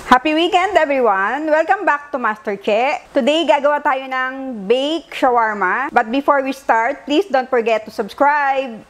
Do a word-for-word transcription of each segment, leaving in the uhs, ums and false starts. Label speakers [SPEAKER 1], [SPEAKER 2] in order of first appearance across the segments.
[SPEAKER 1] Happy weekend everyone! Welcome back to Master Che. Today, gagawa tayo ng baked shawarma. But before we start, please don't forget to subscribe.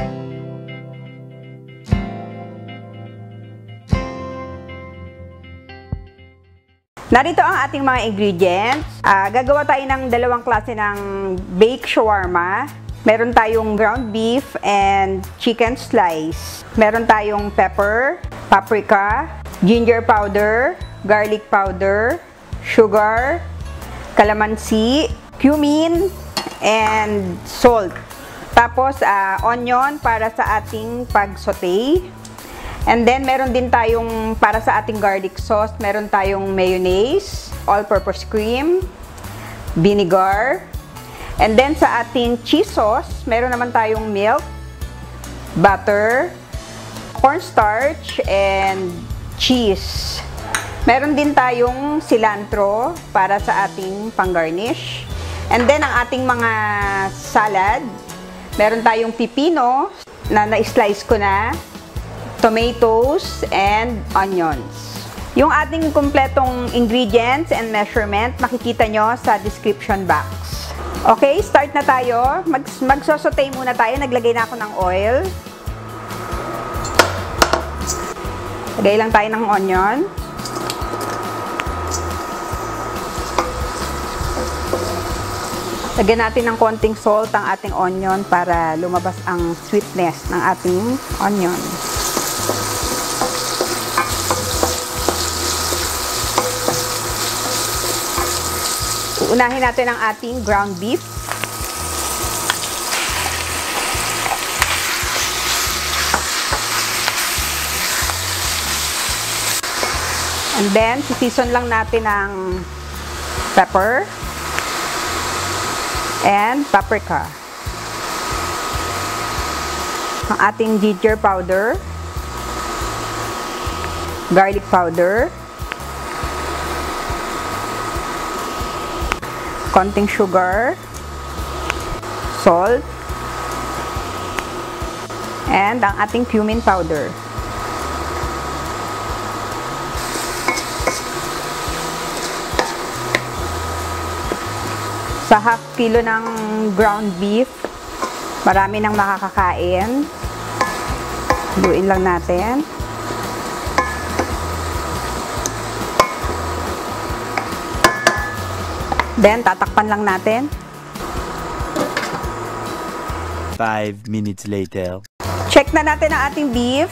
[SPEAKER 1] Narito ang ating mga ingredients. Uh, gagawa tayo ng dalawang klase ng baked shawarma. Meron tayong ground beef and chicken slice. Meron tayong pepper, paprika, ginger powder, garlic powder, sugar, calamansi, cumin, and salt. Tapos, uh, onion para sa ating pag-saute. And then, meron din tayong, para sa ating garlic sauce, meron tayong mayonnaise, all-purpose cream, vinegar. And then, sa ating cheese sauce, meron naman tayong milk, butter, cornstarch, and cheese. Meron din tayong cilantro para sa ating pang-garnish. And then, ang ating mga salad, meron tayong pipino na na-slice ko na, tomatoes, and onions. Yung ating kumpletong ingredients and measurement, makikita nyo sa description box. Okay, start na tayo. Mag Magsosote muna tayo. Naglagay na ako ng oil. Lagay lang tayo ng onion. Lagyan natin ng konting salt ang ating onion para lumabas ang sweetness ng ating onion. Unahin natin ang ating ground beef. And then, season lang natin ng pepper and paprika. Ang ating ginger powder, garlic powder, konting sugar, salt, and ang ating cumin powder. Sa half kilo ng ground beef, marami nang makakakain. Haluin lang natin. Then, tatakpan lang natin.
[SPEAKER 2] Five minutes later.
[SPEAKER 1] Check na natin ang ating beef.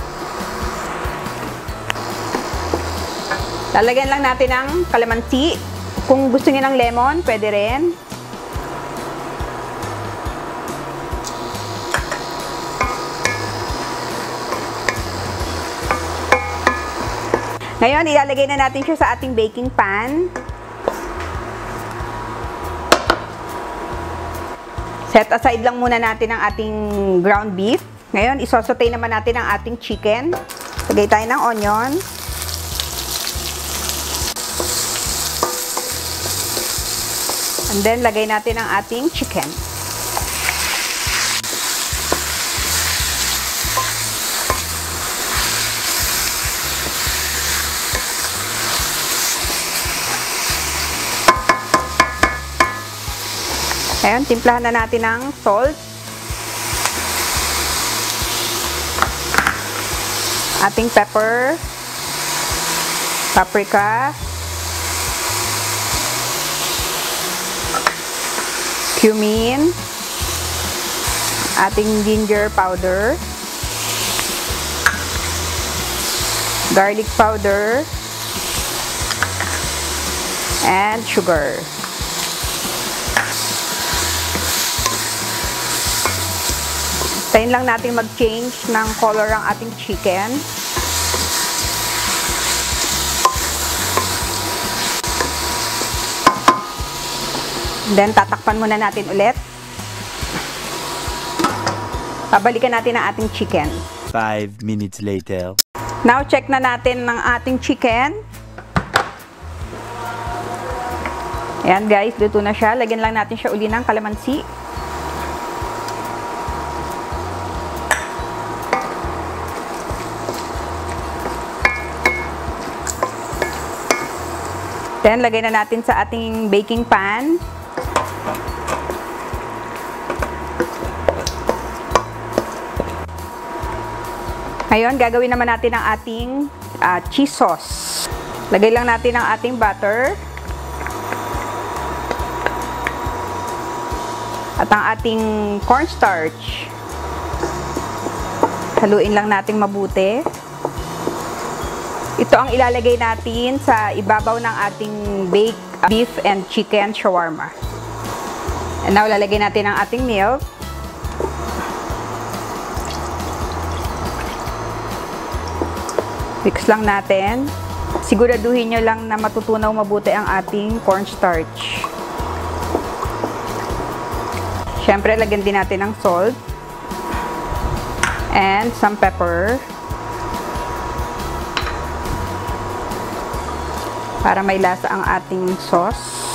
[SPEAKER 1] Lalagyan lang natin ng calamansi. Kung gusto niyo ng lemon, pwede rin. Ngayon, ilalagay na natin siya sa ating baking pan. Set aside lang muna natin ang ating ground beef. Ngayon, isosote naman natin ang ating chicken. Lagay tayo ng onion. And then, lagay natin ang ating chicken. Ayan, timplahan na natin ng salt. Ating pepper, paprika, cumin, ating ginger powder, garlic powder, and sugar. Tayin lang natin mag-change ng color ang ating chicken. Then, tatakpan muna natin ulit. Pabalikan natin ang ating chicken.
[SPEAKER 2] Five minutes later.
[SPEAKER 1] Now, check na natin ng ating chicken. Ayan guys, luto na siya. Lagyan lang natin siya uli ng calamansi. Then, lagay na natin sa ating baking pan. Ngayon, gagawin naman natin ang ating uh, cheese sauce. Lagay lang natin ang ating butter. At ang ating cornstarch. Haluin lang natin mabuti. Ito ang ilalagay natin sa ibabaw ng ating baked beef and chicken shawarma. And now, lalagay natin ang ating milk. Mix lang natin. Siguraduhin nyo lang na matutunaw mabuti ang ating cornstarch. Siyempre, lagyan din natin ng salt. And some pepper. Para may lasa ang ating sauce.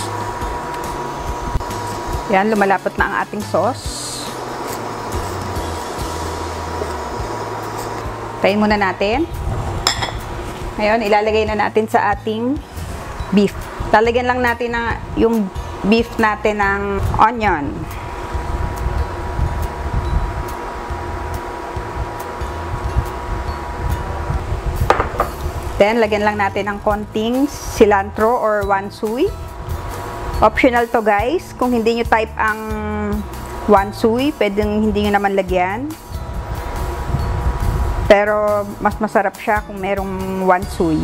[SPEAKER 1] Yan, lumalapot na ang ating sauce. Tayin muna natin. Ngayon, ilalagay na natin sa ating beef. Lalagyan lang natin na yung beef natin ng onion. Then, lagyan lang natin ng konting cilantro or wansui. Optional to guys. Kung hindi nyo type ang wansui, pwedeng hindi nyo naman lagyan. Pero, mas masarap siya kung merong wansui.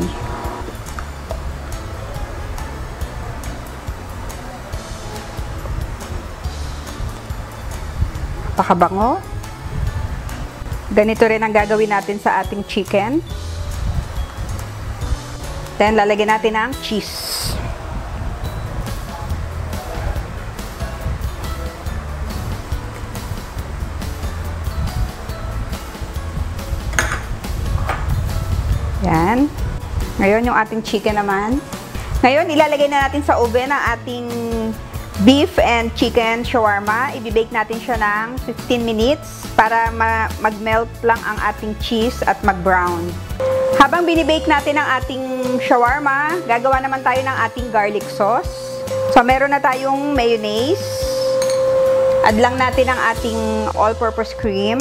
[SPEAKER 1] Pakabango. Ganito rin ang gagawin natin sa ating chicken. Then, lalagyan natin ng cheese. Yan. Ngayon, yung ating chicken naman. Ngayon, ilalagay na natin sa oven ang ating beef and chicken shawarma. I-bake natin siya ng fifteen minutes para mag-melt lang ang ating cheese at mag-brown. Habang binibake natin ang ating shawarma, gagawa naman tayo ng ating garlic sauce. So, meron na tayong mayonnaise. Add lang natin ang ating all-purpose cream.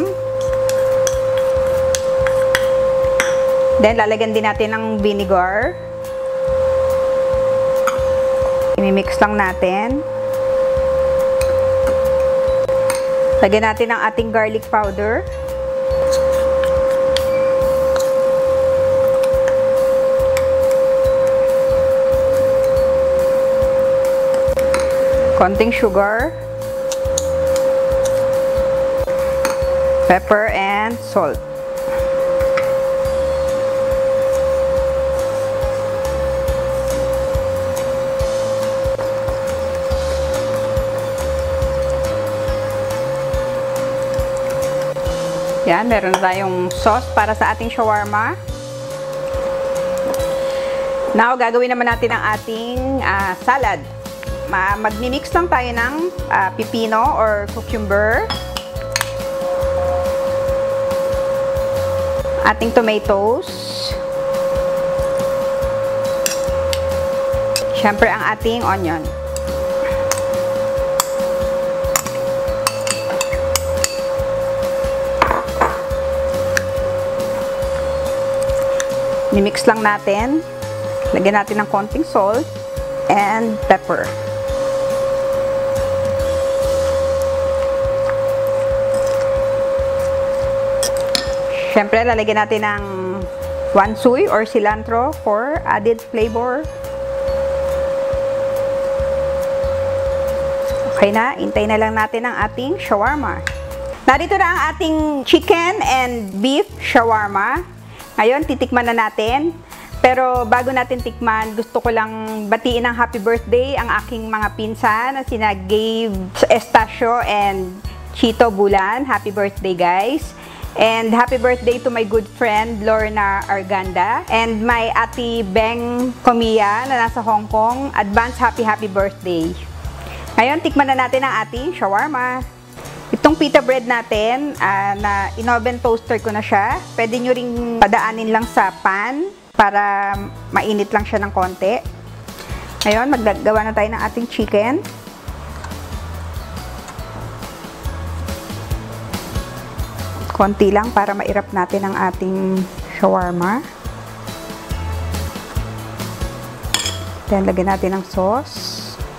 [SPEAKER 1] Then, lalagyan din natin ng vinegar. I-mix lang natin. Lagyan natin ang ating garlic powder. Konting sugar. Pepper and salt. Yan, meron na tayong sauce para sa ating shawarma. Now, gagawin naman natin ang ating uh, salad. Magmi-mix lang tayo ng uh, pipino or cucumber. Ating tomatoes. Siyempre, ang ating onion. Mimix lang natin. Lagyan natin ng konting salt and pepper. Siyempre, lalagyan natin ng wansui or cilantro for added flavor. Okay na, hintay na lang natin ang ating shawarma. Narito na ang ating chicken and beef shawarma. Ngayon, titikman na natin. Pero bago natin tikman, gusto ko lang batiin ng happy birthday ang aking mga pinsan na sina Gabe Estacio and Chito Bulan. Happy birthday, guys! And happy birthday to my good friend Lorna Arganda and my ate Beng Comia na nasa Hong Kong. Advance happy happy birthday! Ngayon, tikman na natin ang ating shawarma. Itong pita bread natin, uh, na in-oven toaster ko na siya. Pwede nyo ring padaanin lang sa pan para mainit lang siya ng konti. Ngayon, maggagawa na tayo ng ating chicken. Konti lang para mairap natin ang ating shawarma. Then, lagyan natin ng sauce.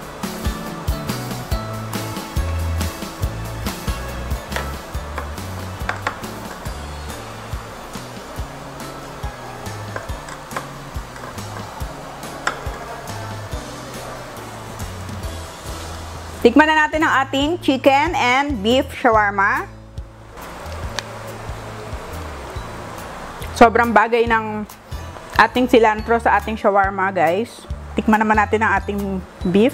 [SPEAKER 1] Tikman na natin ang ating chicken and beef shawarma. Sobrang bagay ng ating cilantro sa ating shawarma, guys. Tikman naman natin ang ating beef.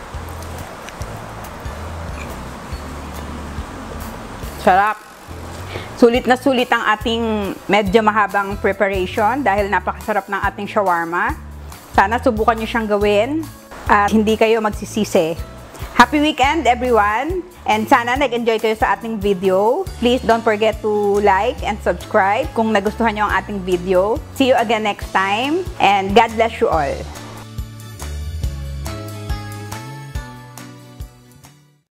[SPEAKER 1] Sarap. Sulit na sulit ang ating medyo mahabang preparation dahil napakasarap ng ating shawarma. Sana subukan nyo siyang gawin at hindi kayo magsisisi. Happy weekend, everyone! And sana nag-enjoy kayo sa ating video. Please don't forget to like and subscribe kung nagustuhan nyo ang ating video. See you again next time, and God bless you all!